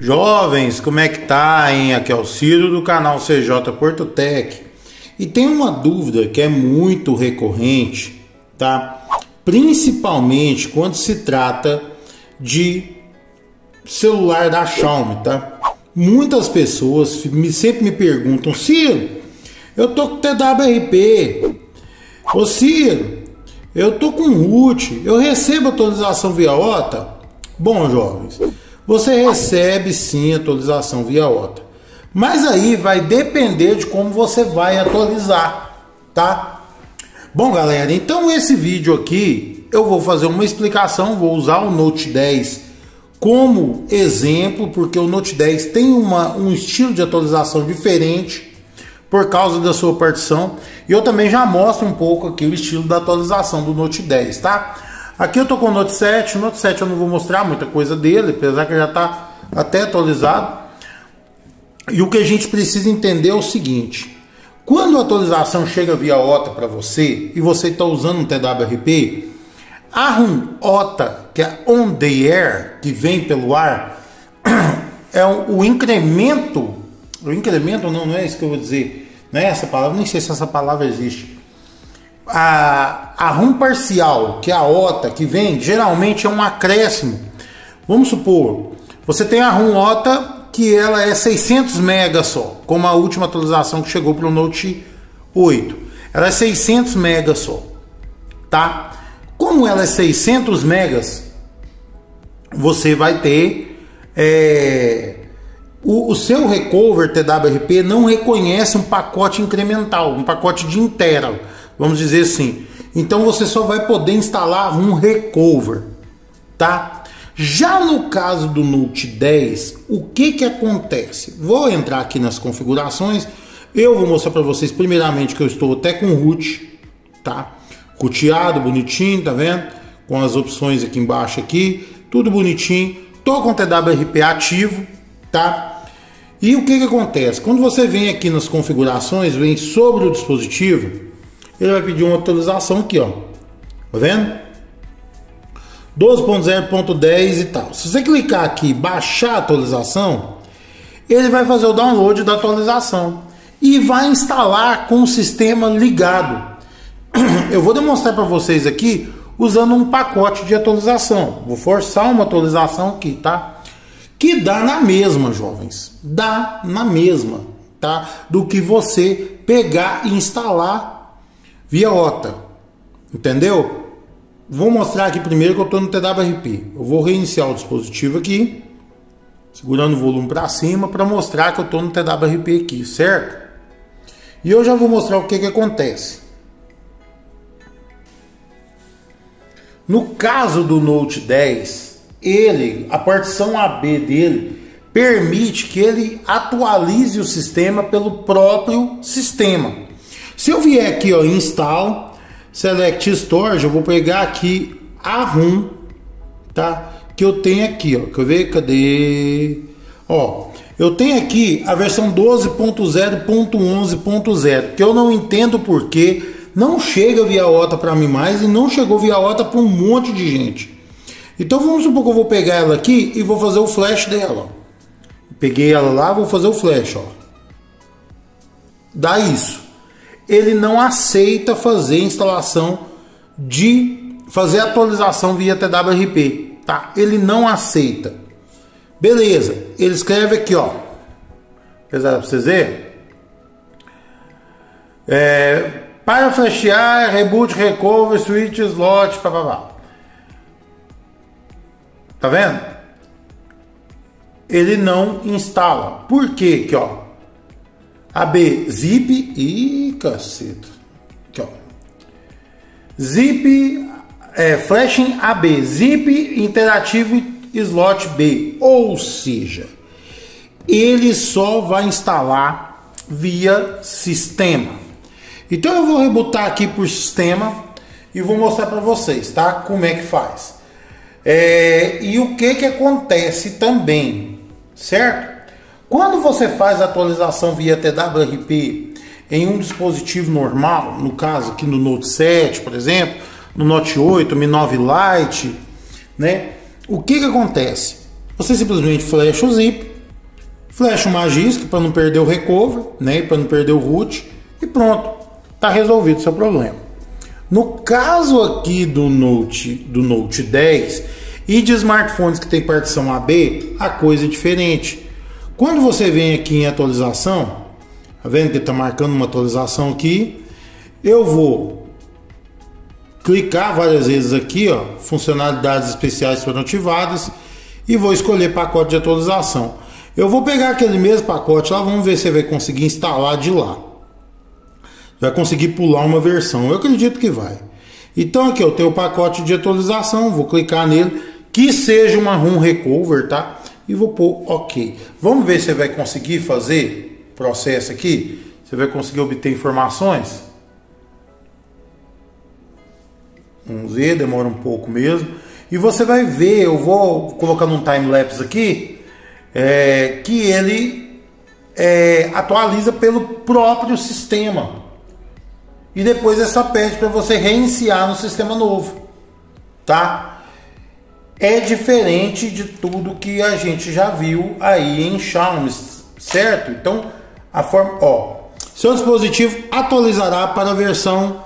Jovens, como é que tá, hein? Aqui é o Ciro do canal CJ Portotec. E tem uma dúvida que é muito recorrente, tá? Principalmente quando se trata de celular da Xiaomi, tá? Muitas pessoas sempre me perguntam: Ciro, eu tô com TWRP. Ô Ciro, eu tô com root, eu recebo atualização via OTA? Bom, jovens, você recebe sim atualização via OTA, mas aí vai depender de como você vai atualizar, tá? Bom, galera, então esse vídeo aqui eu vou fazer uma explicação, vou usar o Note 10 como exemplo, porque o Note 10 tem um estilo de atualização diferente por causa da sua partição, e eu também já mostro um pouco aqui o estilo da atualização do Note 10, tá? Aqui eu tô com o Note 7, eu não vou mostrar muita coisa dele, apesar que já tá até atualizado. E o que a gente precisa entender é o seguinte: quando a atualização chega via OTA para você, e você está usando um TWRP, a ROM OTA, que é On The Air, que vem pelo ar, é o incremento não é isso que eu vou dizer, não é essa palavra, nem sei se essa palavra existe. A ROM parcial, que é a OTA, que vem, geralmente é um acréscimo. Vamos supor, você tem a ROM OTA, que ela é 600 MB só, como a última atualização que chegou para o Note 8. Ela é 600 MB só, tá? Como ela é 600 MB, você vai ter o seu recover TWRP não reconhece um pacote incremental, um pacote de Intera, vamos dizer assim. Então você só vai poder instalar um recover, tá? Já no caso do Note 10, o que acontece? Vou entrar aqui nas configurações. Eu vou mostrar para vocês primeiramente que eu estou até com root, tá? Roteado, bonitinho, tá vendo? Com as opções aqui embaixo aqui, tudo bonitinho. Tô com o TWRP ativo, tá? E o que acontece? Quando você vem aqui nas configurações, vem sobre o dispositivo, ele vai pedir uma atualização aqui, ó. Tá vendo? 12.0.10 e tal. Se você clicar aqui, baixar a atualização, ele vai fazer o download da atualização e vai instalar com o sistema ligado. Eu vou demonstrar para vocês aqui usando um pacote de atualização. Vou forçar uma atualização aqui, tá? Que dá na mesma, jovens. Dá na mesma, tá? Do que você pegar e instalar via OTA. Entendeu? Vou mostrar aqui primeiro que eu estou no TWRP. Eu vou reiniciar o dispositivo aqui, segurando o volume para cima, para mostrar que eu estou no TWRP aqui, certo? E eu já vou mostrar o que acontece. No caso do Note 10, a partição AB dele permite que ele atualize o sistema pelo próprio sistema. Se eu vier aqui, ó, install, select storage, eu vou pegar aqui a ROM, tá? Que eu tenho aqui, ó. Quer ver? Cadê? Ó, eu tenho aqui a versão 12.0.11.0, que eu não entendo porque não chega via OTA para mim mais e não chegou via OTA para um monte de gente. Então vamos supor que eu vou pegar ela aqui e vou fazer o flash dela. Peguei ela lá, vou fazer o flash, ó. Dá isso. Ele não aceita fazer atualização via TWRP, tá? Ele não aceita. Beleza. Ele escreve aqui, ó. Apesar para vocês verem. Para flashear, reboot, recover, switch, slot, papapá. Tá vendo? Ele não instala. Por quê? Aqui, ó. AB zip e caceta. Aqui, ó. Zip flashing AB zip interativo slot B. Ou seja, ele só vai instalar via sistema. Então eu vou rebootar aqui por sistema e vou mostrar para vocês, tá? Como é que faz. E o que acontece também, certo? Quando você faz a atualização via TWRP em um dispositivo normal, no caso aqui no Note 7, por exemplo, no Note 8, Mi 9 Lite, né? O que acontece? Você simplesmente flasha o zip, Flecha o Magisk para não perder o recover, né? Para não perder o root e pronto, tá resolvido o seu problema. No caso aqui do Note 10 e de smartphones que tem partição AB, a coisa é diferente. Quando você vem aqui em atualização, tá vendo que está marcando uma atualização aqui? Eu vou clicar várias vezes aqui, ó, funcionalidades especiais foram ativadas e vou escolher pacote de atualização. Eu vou pegar aquele mesmo pacote lá, vamos ver se você vai conseguir instalar de lá. Vai conseguir pular uma versão, eu acredito que vai. Então aqui eu tenho o pacote de atualização, vou clicar nele, que seja uma ROM Recover, tá? E vou pôr OK. Vamos ver se você vai conseguir fazer o processo aqui. Você vai conseguir obter informações. Vamos ver, demora um pouco mesmo. E você vai ver, eu vou colocar num time-lapse aqui, que ele atualiza pelo próprio sistema. E depois essa pede para você reiniciar no sistema novo, tá? É diferente de tudo que a gente já viu aí em Xiaomi, certo? Então, a forma, seu dispositivo atualizará para a versão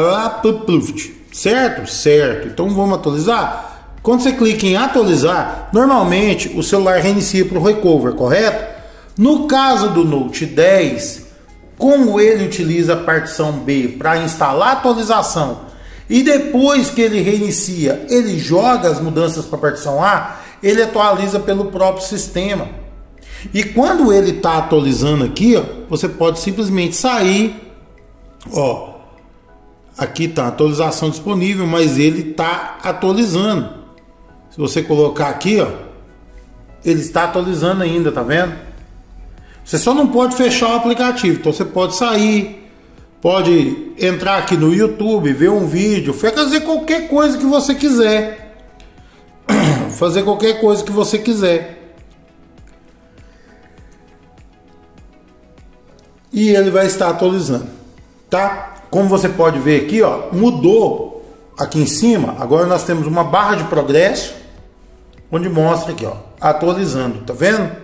certo? Certo. Então vamos atualizar. Quando você clica em atualizar, normalmente o celular reinicia para o recover, correto? No caso do Note 10, como ele utiliza a partição B para instalar a atualização e depois que ele reinicia, ele joga as mudanças para a partição A, ele atualiza pelo próprio sistema. E quando ele está atualizando aqui, ó, você pode simplesmente sair, ó, aqui está a atualização disponível, mas ele está atualizando. Se você colocar aqui, ó, ele está atualizando ainda, tá vendo? Você só não pode fechar o aplicativo, então você pode sair, pode entrar aqui no YouTube, ver um vídeo, fazer qualquer coisa que você quiser. Fazer qualquer coisa que você quiser. E ele vai estar atualizando, tá? Como você pode ver aqui, ó, mudou aqui em cima. Agora nós temos uma barra de progresso, onde mostra aqui, ó, atualizando, tá vendo?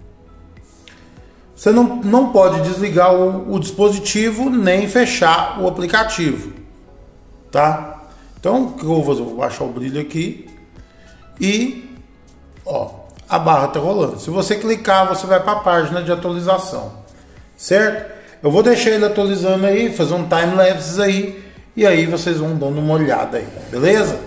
Você não pode desligar o dispositivo nem fechar o aplicativo, tá? Então, o que eu vou fazer? Eu vou baixar o brilho aqui e, ó, a barra tá rolando. Se você clicar, você vai para a página de atualização, certo? Eu vou deixar ele atualizando aí, fazer um time-lapse aí, e aí vocês vão dando uma olhada aí, beleza?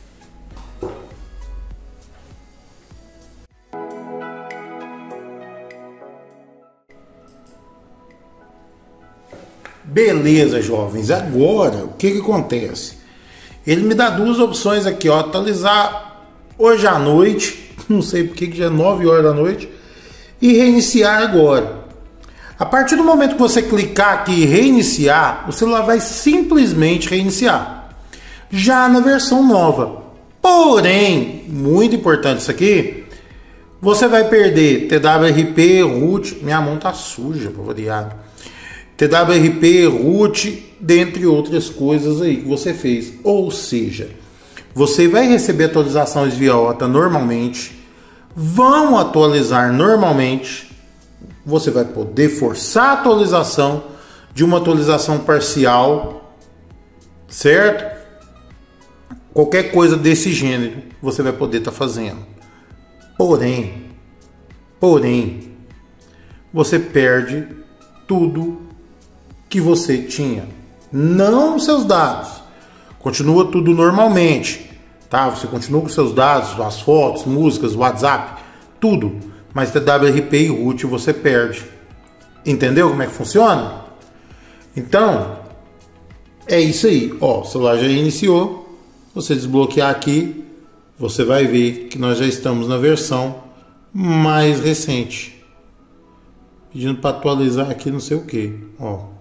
Beleza, jovens. Agora, o que acontece? Ele me dá duas opções aqui, ó. Atualizar hoje à noite, não sei porque que já é 9 horas da noite, e reiniciar agora. A partir do momento que você clicar aqui e reiniciar, o celular vai simplesmente reiniciar. Já na versão nova. Porém, muito importante isso aqui, você vai perder TWRP, root, minha mão tá suja para variar. TWRP, root, dentre outras coisas aí que você fez. Ou seja, você vai receber atualizações via OTA normalmente, vão atualizar normalmente, você vai poder forçar a atualização de uma atualização parcial, certo? Qualquer coisa desse gênero você vai poder estar fazendo. Porém, você perde tudo que você tinha, não os seus dados, continua tudo normalmente, tá? Você continua com seus dados, as fotos, músicas, WhatsApp, tudo, mas TWRP e root você perde. Entendeu como é que funciona? Então, é isso aí, ó, o celular já iniciou, você desbloquear aqui, você vai ver que nós já estamos na versão mais recente, pedindo para atualizar aqui não sei o que, ó.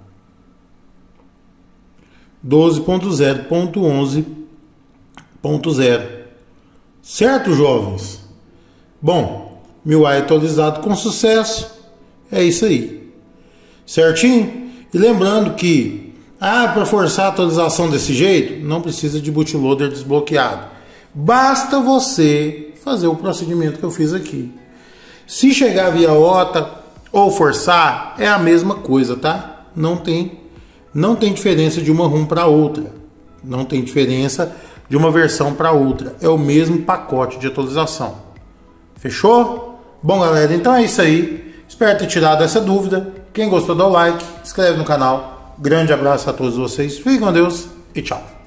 12.0.11.0. Certo, jovens? Bom, MIUI atualizado com sucesso. É isso aí. Certinho? E lembrando que, para forçar a atualização desse jeito, não precisa de bootloader desbloqueado. Basta você fazer o procedimento que eu fiz aqui. Se chegar via OTA, ou forçar, é a mesma coisa, tá? Não tem diferença de uma ROM para outra. Não tem diferença de uma versão para outra. É o mesmo pacote de atualização. Fechou? Bom, galera, então é isso aí. Espero ter tirado essa dúvida. Quem gostou, dá o like, inscreve no canal. Grande abraço a todos vocês. Fiquem com Deus e tchau.